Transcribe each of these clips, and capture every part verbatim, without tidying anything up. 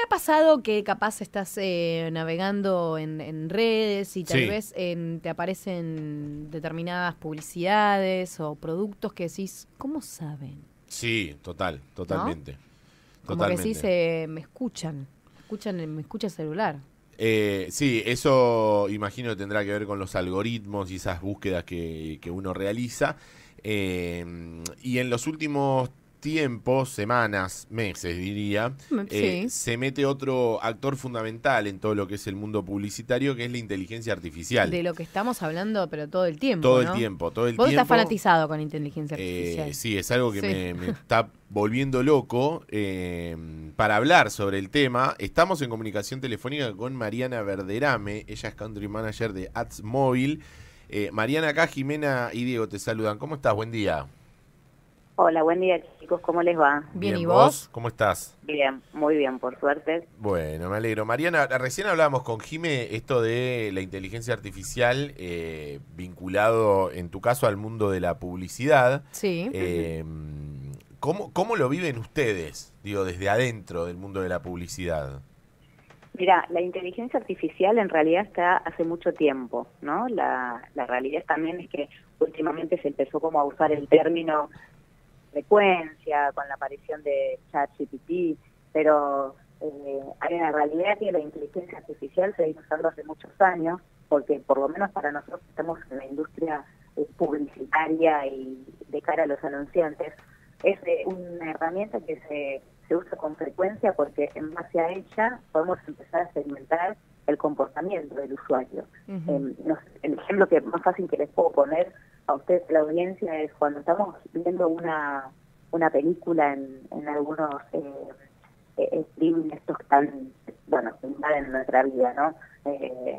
ha pasado que capaz estás eh, navegando en, en redes y tal Sí. vez en, te aparecen determinadas publicidades o productos que decís, ¿cómo saben? Sí, total, totalmente. Como que Totalmente. decís, eh, me escuchan, me escuchan, me escucha el celular. Eh, sí, eso imagino que tendrá que ver con los algoritmos y esas búsquedas que, que uno realiza. Eh, y en los últimos tiempos, semanas, meses diría, Mm, eh, Sí, se mete otro actor fundamental en todo lo que es el mundo publicitario, que es la inteligencia artificial. de lo que estamos hablando, pero todo el tiempo, Todo el ¿no? tiempo, todo el Vos estás tiempo. fanatizado con inteligencia Eh, artificial. sí, es algo que Sí. me, me está volviendo loco. Eh, para hablar sobre el tema, estamos en comunicación telefónica con Mariana Verderame. Ella es Country Manager de Ads Móvil. Eh, Mariana, acá Jimena y Diego te saludan. ¿Cómo estás? Buen día. Hola, buen día chicos, ¿cómo les va? Bien, ¿y vos? ¿Cómo estás? Bien, muy bien, por suerte. Bueno, me alegro. Mariana, recién hablábamos con Jime esto de la inteligencia artificial eh, vinculado, en tu caso, al mundo de la publicidad. Sí. Eh, ¿cómo, ¿Cómo lo viven ustedes, digo, desde adentro del mundo de la publicidad? Mira, la inteligencia artificial en realidad está hace mucho tiempo, ¿no? La, la realidad también es que últimamente se empezó como a usar el término frecuencia con la aparición de ChatGPT, pero eh, hay una realidad que la inteligencia artificial se viene usando hace muchos años, porque por lo menos para nosotros que estamos en la industria eh, publicitaria y de cara a los anunciantes, es eh, una herramienta que se, se usa con frecuencia porque en base a ella podemos empezar a segmentar el comportamiento del usuario. Uh-huh. Eh, nos, el ejemplo que más fácil que les puedo poner a ustedes, la audiencia, es cuando estamos viendo una una película en, en algunos eh, eh, streaming estos que están, bueno, que invaden nuestra vida, ¿no? Eh,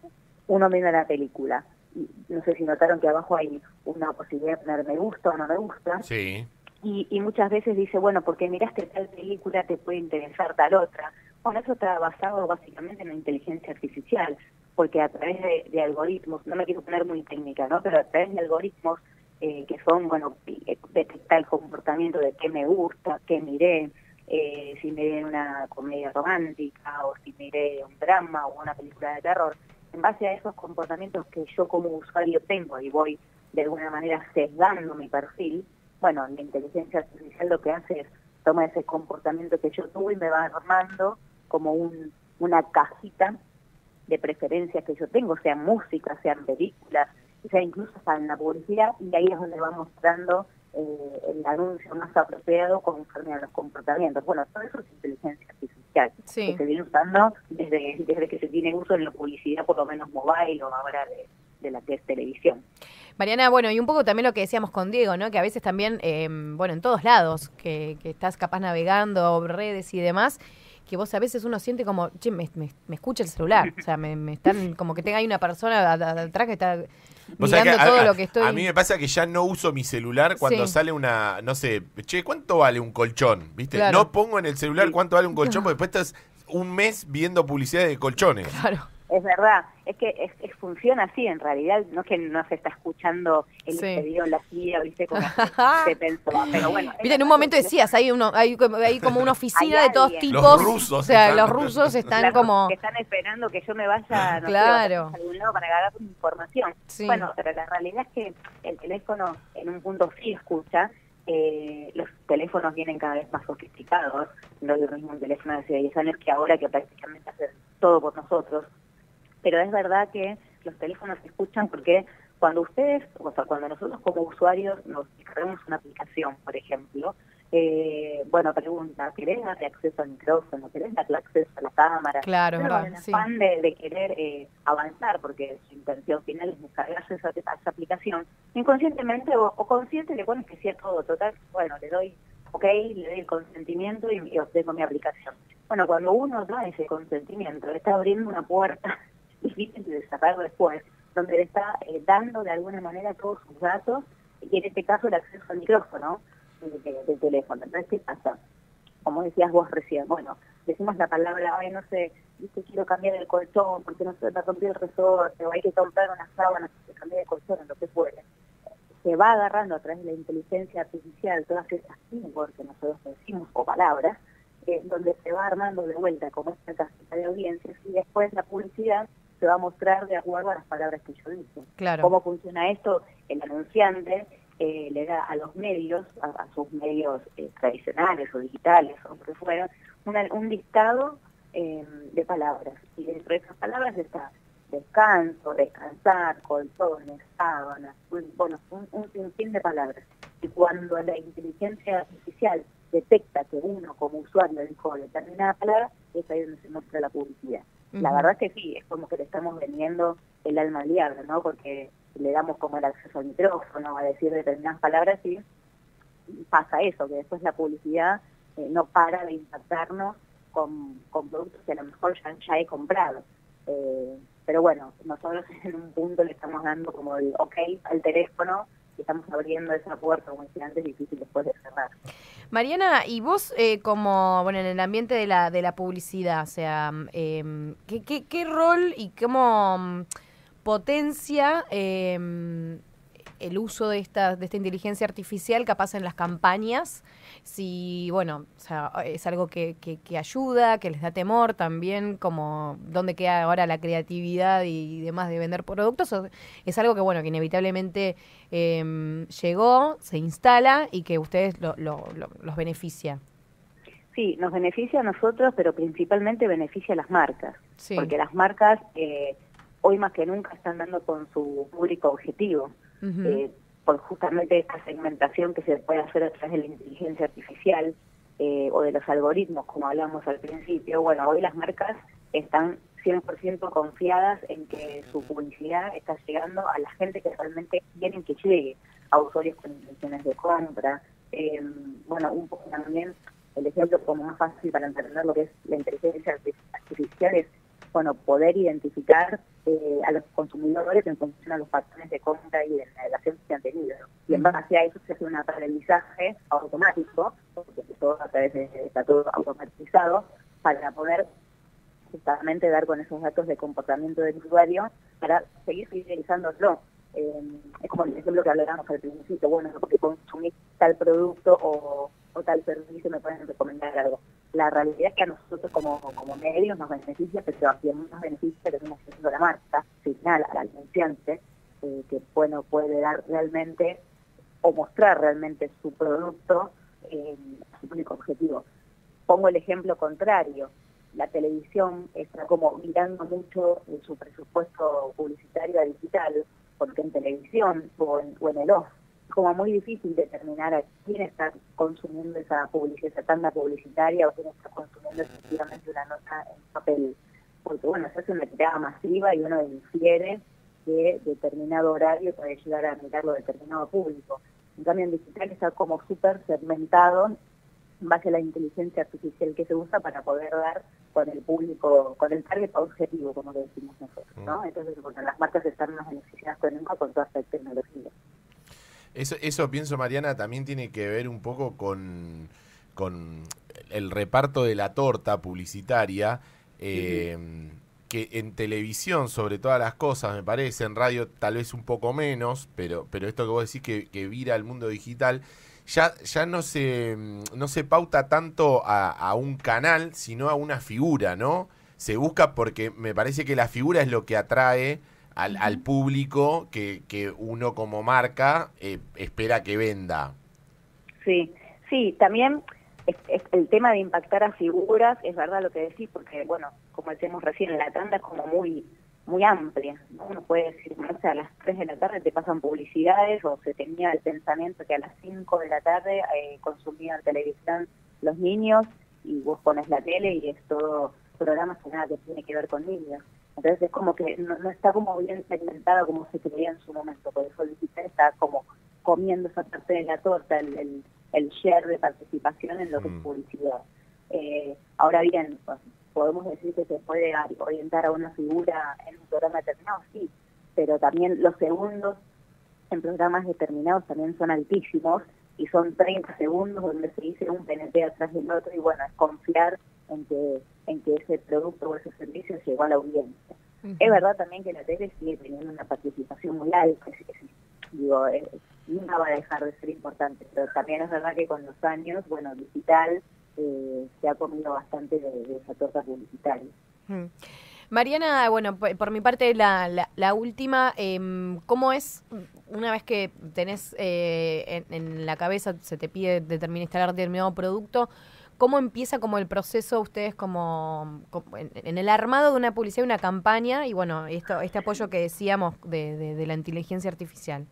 uno mira la película, y no sé si notaron que abajo hay una posibilidad de poner me gusta o no me gusta. Sí. Y, y muchas veces dice, bueno, porque miraste tal película te puede interesar tal otra. Bueno, eso está basado básicamente en la inteligencia artificial, porque a través de, de algoritmos, no me quiero poner muy técnica, ¿no? Pero a través de algoritmos eh, que son, bueno, detectar el comportamiento de qué me gusta, qué miré, eh, si miré una comedia romántica o si miré un drama o una película de terror. En base a esos comportamientos que yo como usuario tengo y voy de alguna manera sesgando mi perfil, bueno, la inteligencia artificial lo que hace es toma ese comportamiento que yo tuve y me va armando como un, una cajita de preferencias que yo tengo, sean música, sean películas, sea incluso hasta en la publicidad, y ahí es donde va mostrando eh, el anuncio más apropiado conforme a los comportamientos. Bueno, todo eso es inteligencia artificial, Sí. que se viene usando desde, desde que se tiene uso en la publicidad, por lo menos mobile o ahora de, de la que es televisión. Mariana, bueno, y un poco también lo que decíamos con Diego, ¿no? Que a veces también, eh, bueno, en todos lados, que, que estás capaz navegando, redes y demás, que vos a veces uno siente como, che, me, me, me escucha el celular, o sea, me, me están, como que tenga ahí una persona atrás que está mirando que a, todo a, lo que estoy... A mí me pasa que ya no uso mi celular cuando Sí. sale una, no sé, che, ¿cuánto vale un colchón? ¿Viste? Claro. No pongo en el celular cuánto vale un colchón, porque después estás un mes viendo publicidad de colchones. Claro. Es verdad, es que es, es, funciona así en realidad, no es que no se está escuchando el Sí. video en la silla, viste, como se pensó, pero bueno. Viste, en un momento decías, hay uno, hay, hay como una oficina Hay de todos alguien. tipos. Los rusos O sea, están- los rusos están Claro, como... que están esperando que yo me vaya, no Claro. sé, a algún lado para agarrar información. Sí. Bueno, pero la realidad es que el teléfono en un punto sí escucha. Eh, los teléfonos vienen cada vez más sofisticados, no es lo mismo un teléfono de hace diez años que ahora, que prácticamente hace todo por nosotros. Pero es verdad que los teléfonos se escuchan porque cuando ustedes, o sea, cuando nosotros como usuarios nos descargamos una aplicación, por ejemplo, eh, bueno, pregunta, ¿querés darle acceso al micrófono? ¿Querés darle acceso a la cámara? Claro, Pero es con el verdad, sí. afán de, de querer eh, avanzar, porque su intención final es descargarse esa, esa aplicación, inconscientemente o, o consciente le pones que sí a todo, total, bueno, le doy ok, le doy el consentimiento y, y obtengo mi aplicación. Bueno, cuando uno da ese consentimiento, le está abriendo una puerta difícil de cerrar después, donde le está eh, dando de alguna manera todos sus datos, y en este caso el acceso al micrófono del de, de teléfono. Entonces, ¿qué pasa? Como decías vos recién, bueno, decimos la palabra, ay, no sé, dice, quiero cambiar el colchón porque no se me rompió el resorte, o hay que comprar unas sábanas que cambiar el colchón, en lo que fuere. Se va agarrando a través de la inteligencia artificial todas esas keywords que nosotros decimos, o palabras, eh, donde se va armando de vuelta como esta casita de audiencias y después la publicidad se va a mostrar de acuerdo a las palabras que yo dije. Claro. ¿Cómo funciona esto? El anunciante eh, le da a los medios, a, a sus medios eh, tradicionales o digitales o lo que fueran, una, un listado eh, de palabras. Y dentro de esas palabras está descanso, descansar, colchones, sábanas, un, bueno, un, un sinfín de palabras. Y cuando la inteligencia artificial detecta que uno como usuario dijo determinada palabra, es ahí donde se muestra la publicidad. Uh-huh. La verdad es que sí, es como que le estamos vendiendo el alma al diablo, ¿no? Porque le damos como el acceso al micrófono a decir determinadas palabras y pasa eso, que después la publicidad eh, no para de impactarnos con, con productos que a lo mejor ya, ya he comprado. Eh, pero bueno, nosotros en un punto le estamos dando como el ok al teléfono y estamos abriendo esa puerta, como decía antes, difícil después de cerrar. Mariana, y vos eh, como, bueno, en el ambiente de la de la publicidad, o sea, eh, ¿qué, qué, qué rol y cómo um, potencia eh, el uso de esta de esta inteligencia artificial capaz en las campañas? Si, bueno, o sea, es algo que, que, que ayuda, que les da temor también, como dónde queda ahora la creatividad y demás de vender productos, o es algo que, bueno, que inevitablemente eh, llegó, se instala y que ustedes lo, lo, lo, los beneficia. Sí, nos beneficia a nosotros, pero principalmente beneficia a las marcas, sí. Porque las marcas eh, hoy más que nunca están dando con su público objetivo. Uh-huh. eh, por justamente esta segmentación que se puede hacer a través de la inteligencia artificial eh, o de los algoritmos, como hablamos al principio. Bueno, hoy las marcas están cien por ciento confiadas en que su publicidad está llegando a la gente que realmente quieren que llegue, a usuarios con intenciones de compra. Eh, bueno, un poco también el ejemplo como más fácil para entender lo que es la inteligencia artificial es, bueno, poder identificar eh, a los consumidores en función a los patrones de compra y de navegación que han tenido. Y en base a eso se hace un aprendizaje automático, porque todo a través de, está todo automatizado, para poder justamente dar con esos datos de comportamiento del usuario para seguir fidelizándolo. Eh, es como el ejemplo que hablábamos al principio, bueno, no porque consumís tal producto o, o tal servicio me pueden recomendar algo. La realidad es que a nosotros como, como medios nos beneficia, pero a quien nos beneficia termina siendo la marca final, al anunciante, eh, que bueno puede dar realmente o mostrar realmente su producto eh, a su público objetivo. Pongo el ejemplo contrario. La televisión está como mirando mucho en su presupuesto publicitario a digital, porque en televisión o en, o en el off es como muy difícil determinar a quién está consumiendo esa publicidad, esa tanda publicitaria, o quién está consumiendo efectivamente una nota en papel. Porque bueno, se hace una tirada masiva y uno infiere que determinado horario puede llegar a mirarlo determinado público. En cambio en digital está como súper segmentado en base a la inteligencia artificial que se usa para poder dar con el público, con el target objetivo, como lo decimos nosotros, ¿no? Entonces, bueno, las marcas están más beneficiadas con nunca con toda esta tecnología. Eso, eso pienso, Mariana, también tiene que ver un poco con, con el reparto de la torta publicitaria, eh, uh-huh. que en televisión, sobre todas las cosas, me parece, en radio tal vez un poco menos, pero, pero esto que vos decís que, que vira al mundo digital, ya, ya no se no se pauta tanto a, a un canal, sino a una figura, ¿no? Se busca porque me parece que la figura es lo que atrae al, al público que, que uno como marca eh, espera que venda. Sí, sí, también es, es el tema de impactar a figuras, es verdad lo que decís, porque bueno, como decíamos recién, la tanda es como muy muy amplia, ¿no? Uno puede decir, no sé, a las tres de la tarde te pasan publicidades, o se tenía el pensamiento que a las cinco de la tarde eh, consumían televisión los niños, y vos pones la tele y es todo programas que nada que tiene que ver con niños. Entonces es como que no, no está como bien segmentada como se creía en su momento, por eso el digital está como comiendo esa parte de la torta, el, el, el share de participación en lo que mm. es publicidad. Eh, ahora bien, pues, podemos decir que se puede orientar a una figura en un programa determinado, sí, pero también los segundos en programas determinados también son altísimos y son treinta segundos donde se dice un P N T atrás del otro y bueno, es confiar en que en que ese producto o ese servicio llegó a la audiencia. Uh-huh. Es verdad también que la tele sigue teniendo una participación muy alta, es, es, digo, es, nunca va a dejar de ser importante, pero también es verdad que con los años, bueno, digital eh, se ha comido bastante de, de esa torta publicitaria. Mm. Mariana, bueno, por mi parte la, la, la última, eh, ¿cómo es una vez que tenés eh, en, en la cabeza, se te pide determinar, instalar determinado producto, cómo empieza como el proceso ustedes como, como en, en el armado de una publicidad, una campaña y bueno, esto este apoyo que decíamos de, de, de la inteligencia artificial?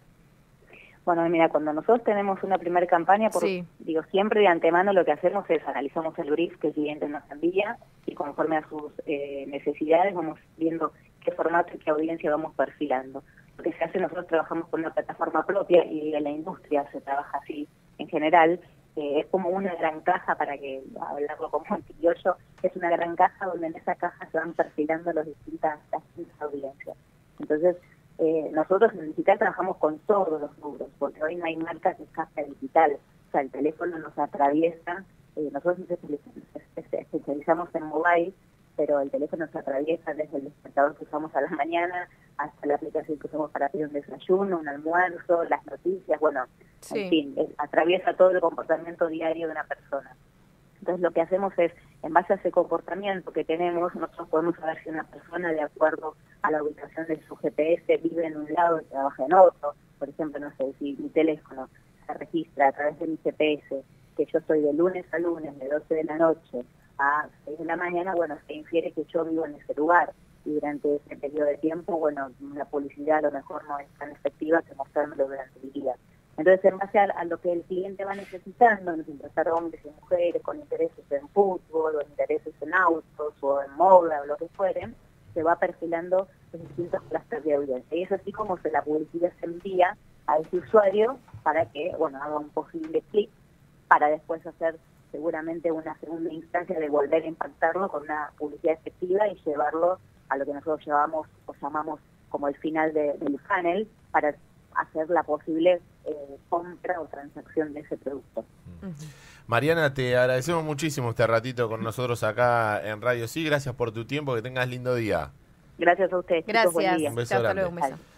Bueno, mira, cuando nosotros tenemos una primera campaña, por, sí. digo, siempre de antemano lo que hacemos es analizamos el brief que el cliente nos envía y conforme a sus eh, necesidades vamos viendo qué formato y qué audiencia vamos perfilando. Lo que se hace, nosotros trabajamos con una plataforma propia y en la industria se trabaja así en general. Eh, es como una gran caja, para que hablarlo como un criollo, es una gran caja donde en esa caja se van perfilando las distintas, las distintas audiencias. Entonces, Eh, nosotros en digital trabajamos con todos los rubros, porque hoy no hay marca que escape digital, o sea, el teléfono nos atraviesa, eh, nosotros nos especializamos en mobile, pero el teléfono nos atraviesa desde el despertador que usamos a la mañana hasta la aplicación que usamos para pedir un desayuno, un almuerzo, las noticias, bueno, sí. En fin, es, atraviesa todo el comportamiento diario de una persona. Entonces lo que hacemos es, en base a ese comportamiento que tenemos, nosotros podemos saber si una persona, de acuerdo a la ubicación de su G P S, vive en un lado y trabaja en otro. Por ejemplo, no sé, si mi teléfono se registra a través de mi G P S, que yo estoy de lunes a lunes, de doce de la noche a seis de la mañana, bueno, se infiere que yo vivo en ese lugar. Y durante ese periodo de tiempo, bueno, la publicidad a lo mejor no es tan efectiva que mostrármelo durante el día. Entonces, en base a, a lo que el cliente va necesitando, nos interesan hombres y mujeres con intereses en fútbol, o intereses en autos, o en moda, o lo que fuere, se va perfilando los distintos clusters de audiencia. Y es así como se la publicidad se envía a ese usuario para que, bueno, haga un posible clic, para después hacer seguramente una segunda instancia de volver a impactarlo con una publicidad efectiva y llevarlo a lo que nosotros llevamos o llamamos como el final de, del funnel, para hacer la posible eh, compra o transacción de ese producto. Uh-huh. Mariana, te agradecemos muchísimo este ratito con nosotros acá en Radio Sí. Gracias por tu tiempo, que tengas lindo día. Gracias a ustedes. Gracias. Chicos, buen día. Un beso Hasta grande. luego, un beso.